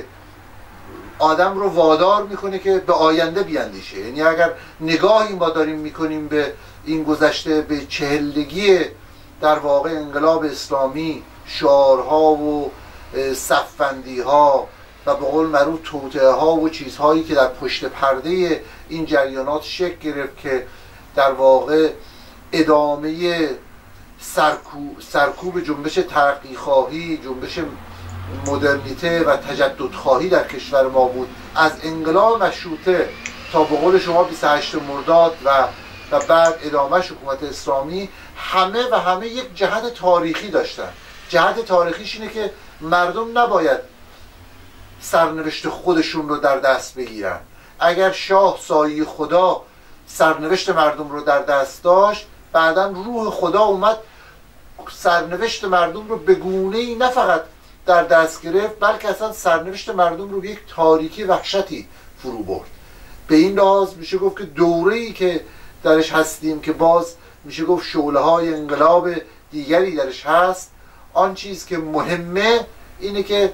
آدم رو وادار میکنه که به آینده بیاندیشه. یعنی اگر نگاهی ما داریم میکنیم به این گذشته، به چهلگی در واقع انقلاب اسلامی، شعارها و صفبندی ها و به قول معروف توطئه ها و چیزهایی که در پشت پرده این جریانات شکل گرفت که در واقع ادامه سرکوب, سرکوب جنبش ترقی خواهی، جنبش مدرنیته و تجدد خواهی در کشور ما بود، از انقلاب مشروطه تا به قول شما بیست و هشتم مرداد و و بعد ادامه حکومت اسلامی، همه و همه یک جهت تاریخی داشتن. جهت تاریخیش اینه که مردم نباید سرنوشت خودشون رو در دست بگیرن. اگر شاه سایه خدا سرنوشت مردم رو در دست داشت، بعداً روح خدا اومد سرنوشت مردم رو به گونه‌ای نه فقط در دست گرفت، بلکه اصلا سرنوشت مردم رو به یک تاریکی وحشتی فرو برد. به این لحاظ میشه گفت که دوره‌ای که درش هستیم که باز میشه گفت شعله‌های انقلاب دیگری درش هست، آن چیز که مهمه اینه که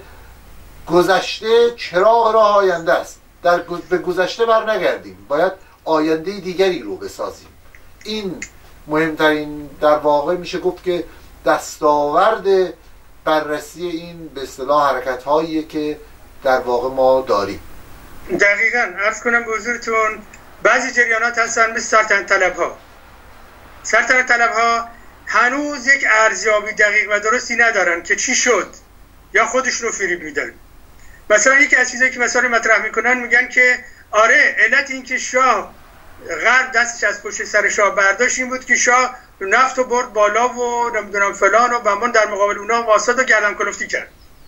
گذشته چراغ راه آینده است. در به گذشته بر نگردیم، باید آینده دیگری رو بسازیم. این مهمترین در واقع میشه گفت که دستاورد بررسی این به اصطلاح حرکت هاییه که در واقع ما داریم. دقیقاً عرض کنم به حضورتون بعضی جریانات هستن مثل سلطنت طلب ها. سلطنت طلب ها هنوز یک ارزیابی دقیق و درستی ندارن که چی شد، یا خودشون رو فریب میدن. مثلا یکی از چیزایی که مثلا مطرح میکنن میگن که آره علت این که شاه غرب دستش از پشت سر شاه برداشت این بود که شاه نفت و برد بالا و نمیدونم فلان و بمان در مقابل اونا واسط و گردن کلفتی کرد.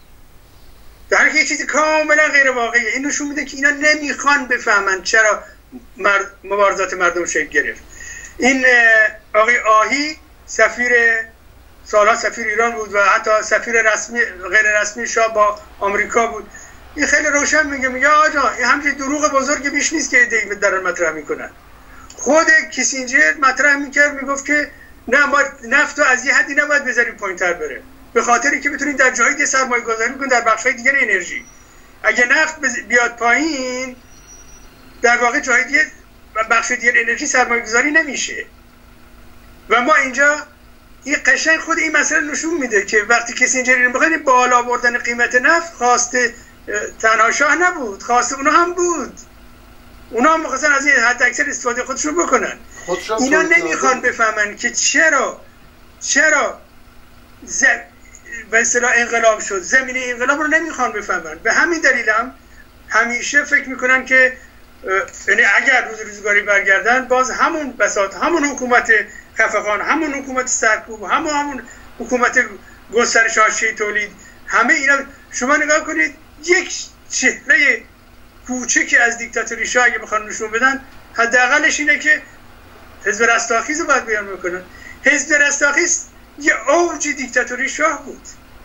در حالی که یه چیزی کاملا غیر واقعیه. این نشون میده که اینا نمیخوان بفهمن چرا مرد مبارزات مردم شکل گرفت. این آقای آهی سفیر سالها سفیر ایران بود و حتی سفیر رسمی غیر رسمی شاه با آمریکا بود. این خیلی روشن میگه میگه آجا این همچین دروغ بزرگ بیش نیست که دیوید دارن مطرح میکنن. خود کیسینجر مطرح میکرد میگفت که نه ما نفت رو از یه حدی نباید بذاریم پایین‌تر بره، به خاطری که بتونید در جایی دیگه سرمایه گذاری کنید در بخش‌های دیگر انرژی. اگه نفت بیاد پایین در واقع جای دیگه بخش دیگر انرژی سرمایه گذاری نمیشه. و ما اینجا این قشنگ خود این مسئله نشون میده که وقتی کسی اینجا رو بخواد بالا بردن قیمت نفت خواست تنها شاه نبود، خواست اونا هم بود. اونا هم می‌خواستن از این حد اکثر استفاده خودشون بکنن. خودشون اینا نمیخوان بفهمن که چرا چرا ز... به اصطلاح انقلاب شد. زمینه انقلاب رو نمیخوان بفهمن. به همین دلیل هم همیشه فکر میکنن که یعنی اگر روز روزگاری برگردن باز همون بساط، همون حکومت خفقان، همون حکومت سرکوب، همون همون حکومت گسترش حاشیه تولید، همه اینا شما نگاه کنید یک چهره کوچکی از دیکتاتوری شاه اگه بخوان نشون بدن حداقلش اینه که حزب رستاخیز رو باید بیان میکنن. حزب رستاخیز یه اوج دیکتاتوری شاه بود.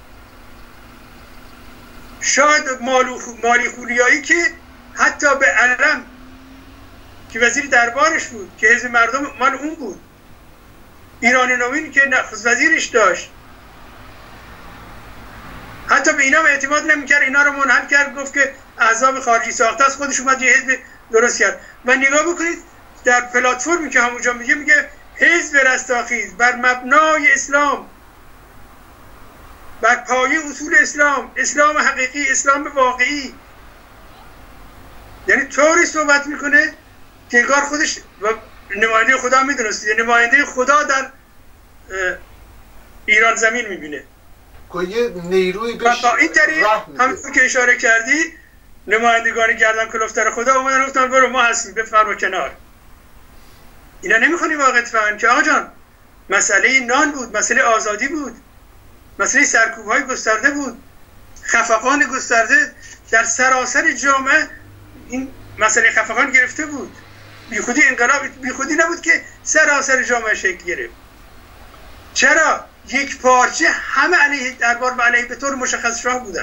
شاید مالی خولیایی که حتی به علم که وزیر دربارش بود که حزب مردم مال اون بود، ایران نوین که نخست وزیرش داشت، حتی به اینا اعتماد نمیکرد، اینا رو منحل کرد، گفت که احزاب خارجی ساخته است، خودش اومد یه حزب درست کرد. و نگاه بکنید در پلتفرمی که همونجا میگه میگه حزب رستاخیز بر مبنای اسلام، بر پایه اصول اسلام، اسلام حقیقی، اسلام واقعی، یعنی طوری صحبت میکنه که انگار خودش و نماینده خدا میدونست، یعنی نماینده خدا در ایران زمین میبینه که یه نیروی بهش این طریق همونطور که اشاره کردی نمایندگان گردن کلفتر خدا اومدن گفتن برو ما هستیم بفرما کنار. اینا نمیخونی واقعا فهمن که آقا جان مسئله نان بود، مسئله آزادی بود، مسئله سرکوب‌های گسترده بود، خفقان گسترده در سراسر جامعه. این مسئله خفقان گرفته بود، بیخودی انقلاب بیخودی نبود که سراسر جامعه شکل گرفت. چرا؟ یک پارچه همه علیه دربار و علیه به طور مشخص شاه بودن.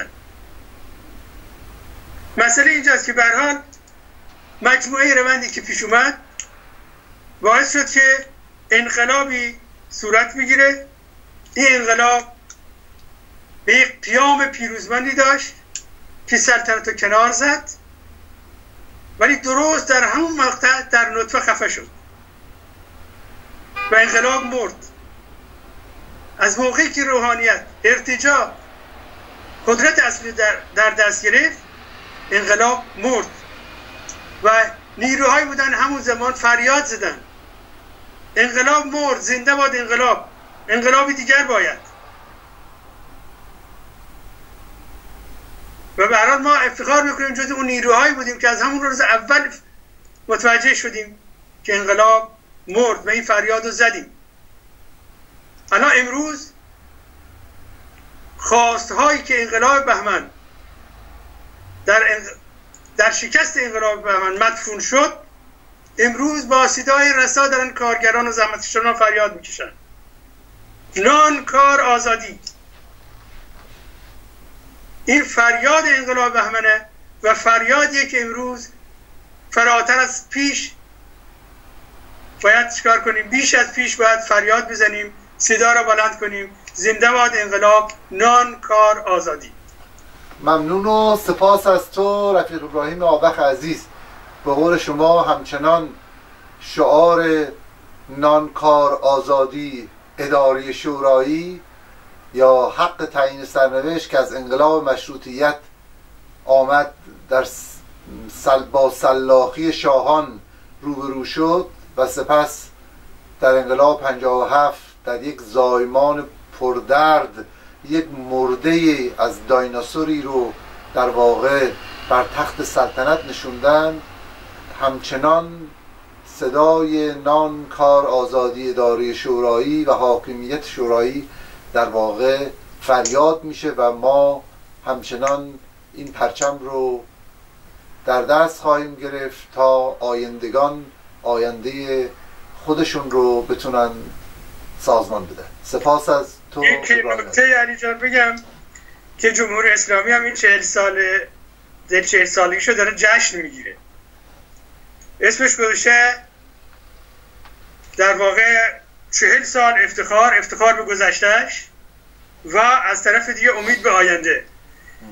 مسئله اینجاست که به هر حال مجموعه روندی که پیش اومد باعث شد که انقلابی صورت بگیره. این انقلاب به یک قیام پیروزمندی داشت که سلطنت رو کنار زد، ولی درست در همون مقطع در نطفه خفه شد و انقلاب مرد. از موقعی که روحانیت ارتجاع قدرت اصلی در, در دست گرفت انقلاب مرد و نیروهایی بودن همون زمان فریاد زدن انقلاب مرد، زنده باد انقلاب، انقلابی دیگر باید. و به هر حال ما افتخار میکنیم جز اون نیروهایی بودیم که از همون روز اول متوجه شدیم که انقلاب مرد و این فریاد رو زدیم. الان امروز خواستهایی که انقلاب بهمن در, انق... در شکست انقلاب بهمن مدفون شد، امروز با صدای رسا دارن کارگران و زحمتکشان فریاد میکشن نان، کار، آزادی. این فریاد انقلاب بهمنه و فریادیه که امروز فراتر از پیش باید چیکار کنیم؟ بیش از پیش باید فریاد بزنیم، صدا را بلند کنیم زنده باد انقلاب، نان، کار، آزادی. ممنون و سپاس از تو رفیق ابراهیم آبخ عزیز. به قول شما همچنان شعار نان، کار، آزادی، اداره شورایی یا حق تعیین سرنوشت که از انقلاب مشروطیت آمد در سل با سلاخی شاهان روبرو شد و سپس در انقلاب پنجاه و هفت در یک زایمان پردرد یک مرده از دایناسوری رو در واقع بر تخت سلطنت نشوندن، همچنان صدای نان، کار، آزادی، اداره شورایی و حاکمیت شورایی در واقع فریاد میشه و ما همچنان این پرچم رو در دست خواهیم گرفت تا آیندگان آینده خودشون رو بتونن سازمان بدن. سپاس از تو. یک نکته علی جان بگم که جمهوری اسلامی هم این چهل سال دل چهل سالگیشو داره جشن میگیره. اسمش گذاشته در واقع چهل سال افتخار، افتخار به گذشتهش و از طرف دیگه امید به آینده.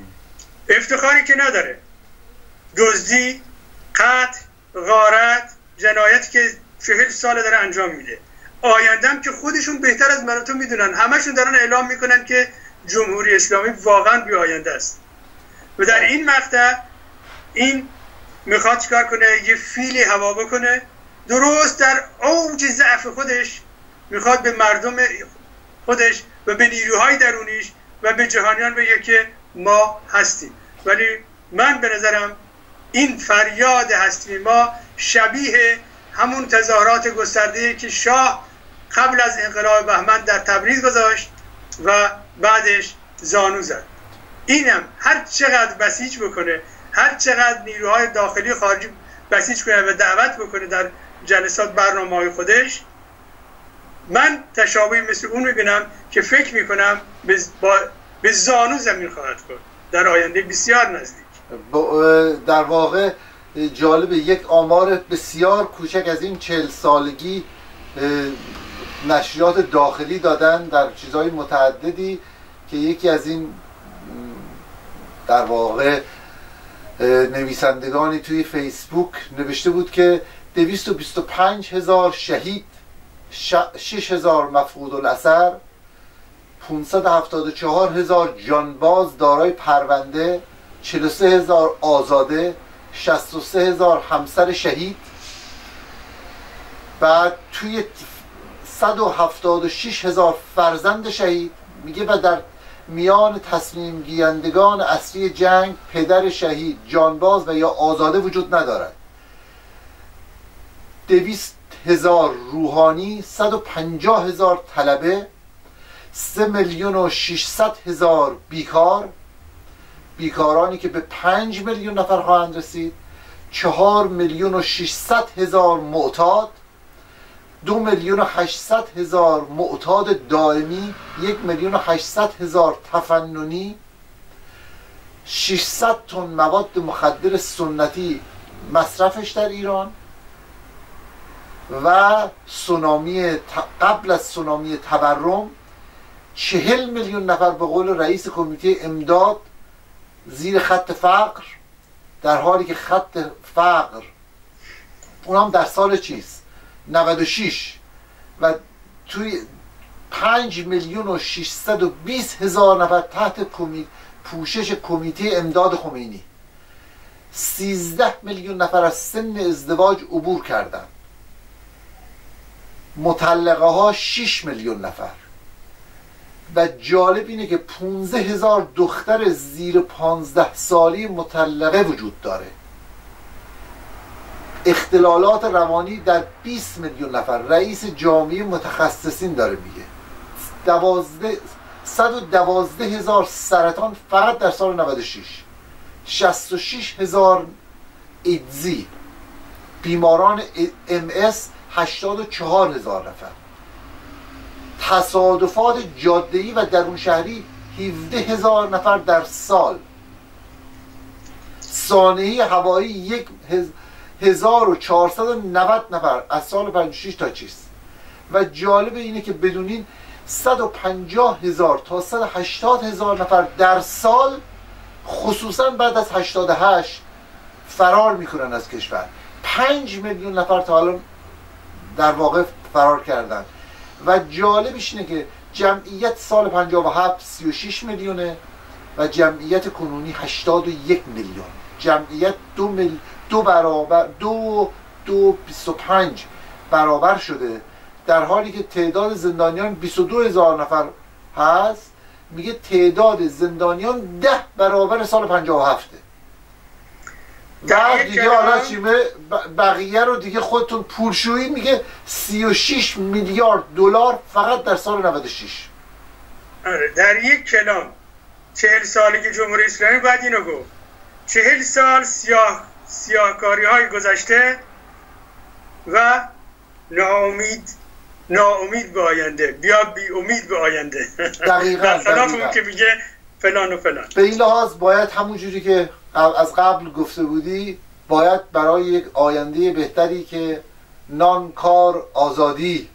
افتخاری که نداره، دزدی، قتل، غارت، جنایتی که چهل سال داره انجام میده. آیندهم که خودشون بهتر از من و تو میدونن، همشون دارن اعلام میکنن که جمهوری اسلامی واقعا بی آینده است. و در این مقطع این میخواد چیکار کنه؟ یه فیلی هوا بکنه، درست در اوج ضعف خودش میخواد به مردم خودش و به نیروهای درونیش و به جهانیان بگه که ما هستیم. ولی من به نظرم این فریاد هستیم ما شبیه همون تظاهرات گسترده‌ای که شاه قبل از انقلاب بهمن در تبریز گذاشت و بعدش زانو زد. اینم هر چقدر بسیج بکنه، هر چقدر نیروهای داخلی خارجی بسیج کنه و دعوت بکنه در جلسات برنامه‌های خودش، من تشابهی مثل اون میبینم که فکر میکنم به زانو زمین خواهد کرد در آینده بسیار نزدیک. در واقع جالب، یک آمار بسیار کوچک از این چهل سالگی نشریات داخلی دادن در چیزهای متعددی که یکی از این در واقع نویسندگانی توی فیسبوک نوشته بود که دویست و بیست و پنج هزار شهید، شش هزار مفقود الاثر، پانصد و هفتاد و چهار هزار جانباز دارای پرونده، چهل و سه هزار آزاده، شصت و سه هزار همسر شهید. بعد توی صد و هفتاد و شش هزار فرزند شهید میگه و در میان تصمیم گیرندگان اصلی جنگ پدر شهید، جانباز و یا آزاده وجود ندارد. دویست هزار روحانی، صد و پنجاه هزار طلبه، سه میلیون و ششصد هزار بیکار، بیکارانی که به پنج میلیون نفر خواهند رسید، چهار میلیون و ششصد هزار معتاد، دو میلیون و هشتصد هزار معتاد دائمی، یک میلیون و هشتصد هزار تفننی، ششصد تن مواد مخدر سنتی مصرفش در ایران و سونامی قبل از سونامی تورم چهل میلیون نفر به قول رئیس کمیته امداد زیر خط فقر، در حالی که خط فقر اونم در سال چیست نود و شش و توی پنج میلیون و ششصد و بیست هزار نفر تحت کمی... پوشش کمیته امداد خمینی، سیزده میلیون نفر از سن ازدواج عبور کردند، مطلقه ها شش میلیون نفر. و جالب اینه که پانزده هزار دختر زیر پانزده سالی مطلقه وجود داره. اختلالات روانی در بیست میلیون نفر. رئیس جامعه متخصصین داره میگه دوازده صد و دوازده هزار سرطان فقط در سال نود و شش، شصت و شش هزار ایدزی، بیماران ام اس هشتاد و چهار هزار نفر، تصادفات جاده‌ای و درون شهری هفده هزار نفر در سال، سانحه هوایی یک هزار و چهارصد و نود نفر از سال پنجاه و شش تا چیست. و جالب اینه که بدونین صد و پنجاه هزار تا صد و هشتاد هزار نفر در سال، خصوصا بعد از هشتاد و هشت فرار میکنن از کشور. پنج میلیون نفر تا الان در واقع فرار کردن. و جالبش اینه که جمعیت سال پنجاه و هفت سی و شش میلیونه و جمعیت کنونی هشتاد و یک میلیون. جمعیت دو, مل... دو برابر دو دو بیست و پنج برابر شده، در حالی که تعداد زندانیان بیست و دو هزار نفر هست. میگه تعداد زندانیان ده برابر سال پنجاه و هفته. بعد دیگه حالا چیمه بقیه رو دیگه خودتون پولشویی. میگه سی و شش میلیارد دلار فقط در سال نود و شش. آره، در یک کلام چهل سالگی جمهوری اسلامی باید اینو گفت. چهل سال سیاه سیاهکاری های گذشته و ناامید ناامید به آینده، بیا بی امید به آینده. دقیقاً برخلاف اون که میگه فلان و فلان. به این لحاظ باید همون جوری که از قبل گفته بودی، باید برای یک آینده بهتری که نان، کار، آزادی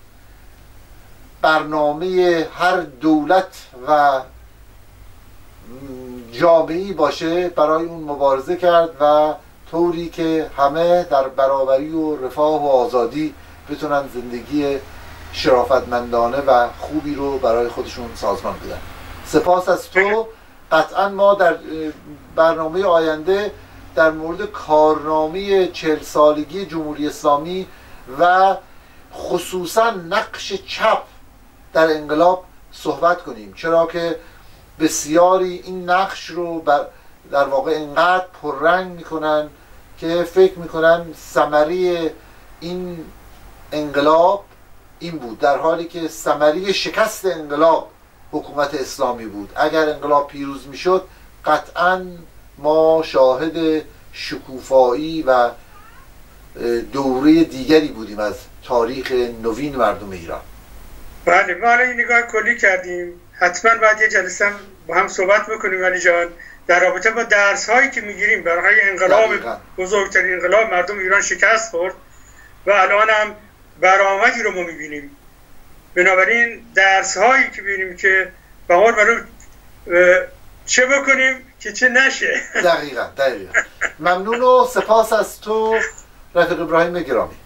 برنامه هر دولت و جامعه‌ای باشه، برای اون مبارزه کرد و طوری که همه در برابری و رفاه و آزادی بتونن زندگی شرافتمندانه و خوبی رو برای خودشون سازمان بدن. سپاس از تو. قطعا ما در برنامه آینده در مورد کارنامه چهل سالگی جمهوری اسلامی و خصوصا نقش چپ در انقلاب صحبت کنیم، چرا که بسیاری این نقش رو بر در واقع اینقدر پررنگ میکنن که فکر میکنن ثمره این انقلاب این بود، در حالی که ثمره شکست انقلاب حکومت اسلامی بود. اگر انقلاب پیروز میشد قطعا ما شاهد شکوفایی و دوره دیگری بودیم از تاریخ نوین مردم ایران. بله، ما الان نگاه کلی کردیم، حتما باید یه جلسه هم با هم صحبت بکنیم ولی جان در رابطه با درس هایی که میگیریم برای انقلاب دقیقا. بزرگترین انقلاب مردم ایران شکست خورد و الان هم برآمدی رو ما میبینیم. بنابراین درس هایی که ببینیم که بهار برای چه بکنیم که چه نشه. دقیقا دقیقا. ممنون و سپاس از تو رفیق ابراهیم گرامی.